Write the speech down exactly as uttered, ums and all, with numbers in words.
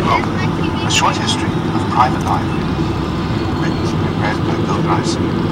A Short History of Private Life, written and read by Bill Bryson.